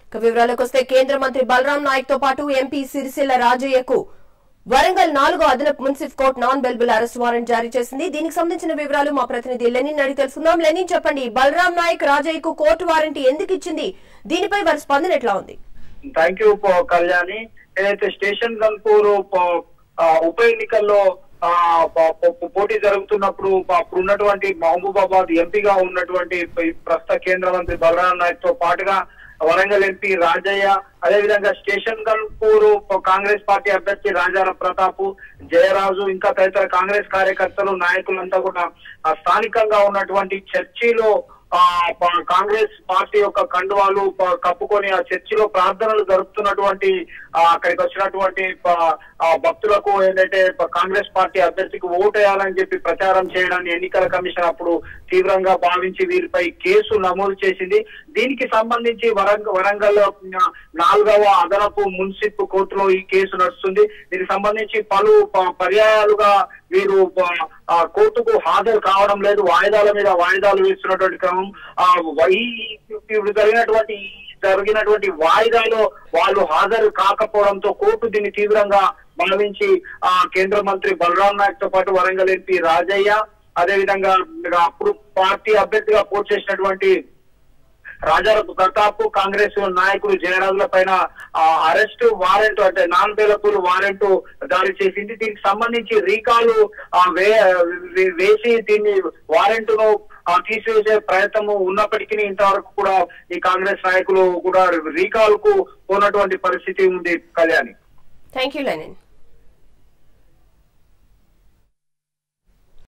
వివరాలకు వస్తే కేంద్ర మంత్రి బలరాం నాయక్ తో పాటు ఎంపీ సిరిసిల్ల రాజయ్యకు వరంగల్ 4వ అదనపు మున్సిఫ్ court non bailable arrest warrant జారీ చేసింది. దీనికి సంబంధించిన వివరాలు మా ప్రతినిధి లెనిన్ అడిగి తెలుసుకుందాం. లెనిన్, చెప్పండి, బలరాం నాయక్ రాజయ్యకు కోర్టు వారెంట్ ఎందుకు ఇచ్చింది? దీనిపై వారి స్పందన ఎట్లా ఉంది? Thank you Kalyani. ఏదైతే స్టేషన్ గన్పూర్ ఉప ఎన్నికల్లో పోటీ జరుగుతున్నప్పుడు అప్పుడు ఉన్నటువంటి మహబూబాబాద్ ఎంపీగా ఉన్నటువంటి ప్రస్తుత కేంద్ర మంత్రి బలరాం నాయక్ తో పాటుగా వరంగల్ ఎంపీ రాజయ్య, అదేవిధంగా స్టేషన్ గన్పూర్ కాంగ్రెస్ పార్టీ అభ్యర్థి రాజారాం ప్రతాప్, జయరాజు, ఇంకా తదితర కాంగ్రెస్ కార్యకర్తలు నాయకులంతా కూడా స్థానికంగా ఉన్నటువంటి చర్చిలో కాంగ్రెస్ పార్టీ యొక్క కండువాలు కప్పుకొని ఆ చర్చిలో ప్రార్థనలు జరుపుతున్నటువంటి అక్కడికి వచ్చినటువంటి భక్తులకు ఏంటంటే కాంగ్రెస్ పార్టీ అభ్యర్థికి ఓటు వేయాలని చెప్పి ప్రచారం చేయడాన్ని ఎన్నికల కమిషన్ అప్పుడు తీవ్రంగా భావించి వీరిపై కేసు నమోదు చేసింది. దీనికి సంబంధించి వరంగల్ 4వ అదనపు మున్సిపల్ కోర్టులో ఈ కేసు నడుస్తుంది. దీనికి సంబంధించి పలు పర్యాయాలుగా వీరు కోర్టుకు హాజరు కావడం లేదు, వాయిదాల మీద వాయిదాలు వేస్తున్నటువంటి క్రమం. ఇప్పుడు జరిగినటువంటి వాయిదాలో వాళ్ళు హాజరు కాకపోవడంతో కోర్టు దీన్ని తీవ్రంగా భావించి కేంద్ర మంత్రి బలరాం నాయక్ తో పాటు వరంగల్ ఎంపీ రాజయ్య, అదేవిధంగా అప్పుడు పార్టీ అభ్యర్థిగా పోటీ చేసినటువంటి రాజారాం ప్రతాప్, కాంగ్రెస్ నాయకులు జయరాజుల పైన అరెస్ట్ వారెంట్ అంటే నాన్ బెయిలబుల్ వారెంట్ జారీ చేసింది. దీనికి సంబంధించి రీకాలు వేసి దీన్ని వారెంట్ ను తీసివేసే ప్రయత్నం ఉన్నప్పటికీ ఇంతవరకు కూడా ఈ కాంగ్రెస్ నాయకులు కూడా రీకాల్ కు పోనటువంటి పరిస్థితి ఉంది. కళ్యాణి. Thank you Lenin.